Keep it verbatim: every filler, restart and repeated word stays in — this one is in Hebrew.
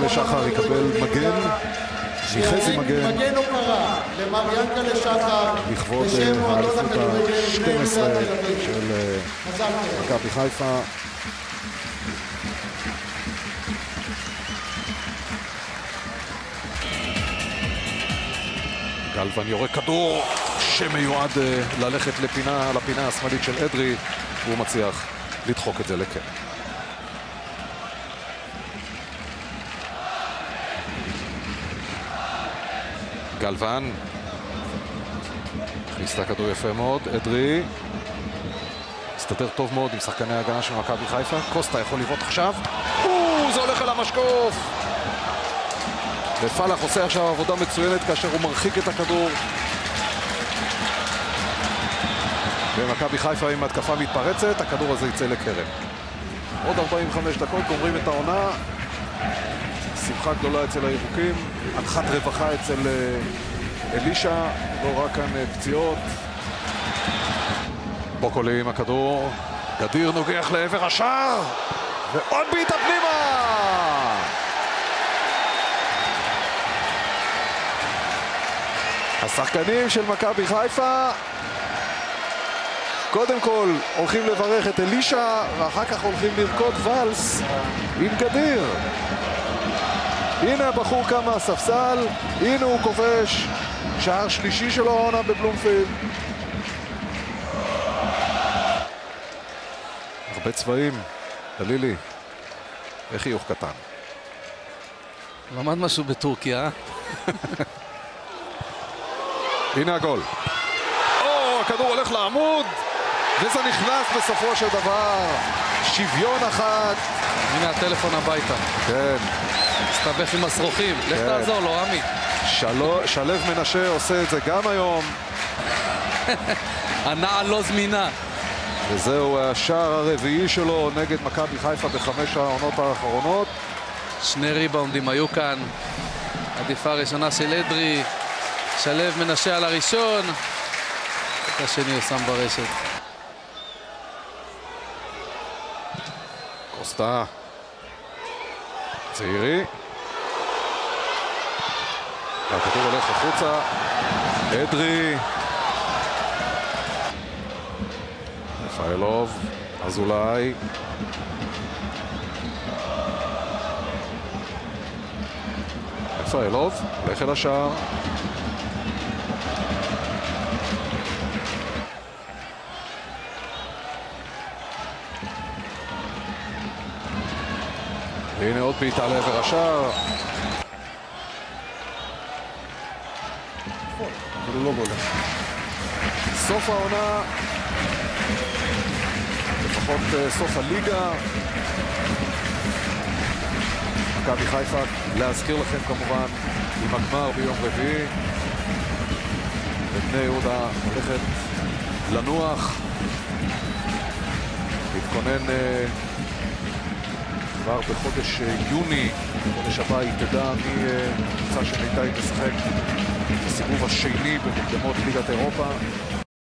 ינקלה שחר יקבל מגן, מחזי מגן. מגן הוקרה למר ינקלה שחר. לכבוד האליפות ה-שתים עשרה של מכבי חיפה. גלוון יורק כדור שמיועד ללכת לפינה, לפינה השמאלית של אדרי, והוא מצליח לדחוק את זה לקר. גלוון הכניס את הכדור יפה מאוד, אדרי מסתדר טוב מאוד עם שחקני ההגנה של מכבי חיפה. קוסטה יכול לבעוט עכשיו, או, זה הולך על המשקוף, ופלח עושה עכשיו עבודה מצוינת כאשר הוא מרחיק את הכדור. ומכבי חיפה עם התקפה מתפרצת, הכדור הזה יצא לקרן. עוד ארבעים וחמש דקות, גומרים את העונה. שמחה גדולה אצל הירוקים, הנחת רווחה אצל אלישה, לא רק כאן פציעות. בוקולי עם הכדור, גדיר נוגח לעבר השער, ועוד בעיטה פנימה! השחקנים של מכבי חיפה קודם כל הולכים לברך את אלישה, ואחר כך הולכים לרקוד ולס עם גדיר. הנה הבחור קם מהספסל, הנה הוא כובש, שער שלישי שלו העונה בבלומפילד. הרבה צבעים, דלילי, וחיוך קטן. למד משהו בטורקיה. הנה הגול. או, הכדור הולך לעמוד, וזה נכנס בסופו של דבר. שוויון אחת. הנה הטלפון הביתה. כן. הסתבך עם הסרוכים. לך תעזור לו, עמי. שלב מנשה עושה את זה גם היום. הנעל לא זמינה. וזהו השער הרביעי שלו נגד מכבי חיפה בחמש העונות האחרונות. שני ריבאונדים היו כאן. עדיפה ראשונה של אדרי. שלב מנשה על הראשון. את השני הוא שם ברשת. קוסטה. צעירי. הכדור הולך החוצה. אדרי. רפאלוב. אזולאי. רפאלוב. הולך אל השער. והנה עוד בעיטה לעבר השער. זה לא גול. סוף העונה, לפחות סוף הליגה. מכבי חיפה, להזכיר לכם כמובן, עם הגמר ביום רביעי. ובני יהודה הולכת לנוח, להתכונן כבר בחודש יוני, בחודש הבא היא תדע מי קבוצה שניתה היא תשחק בסיבוב השני במקדמות ליגת אירופה.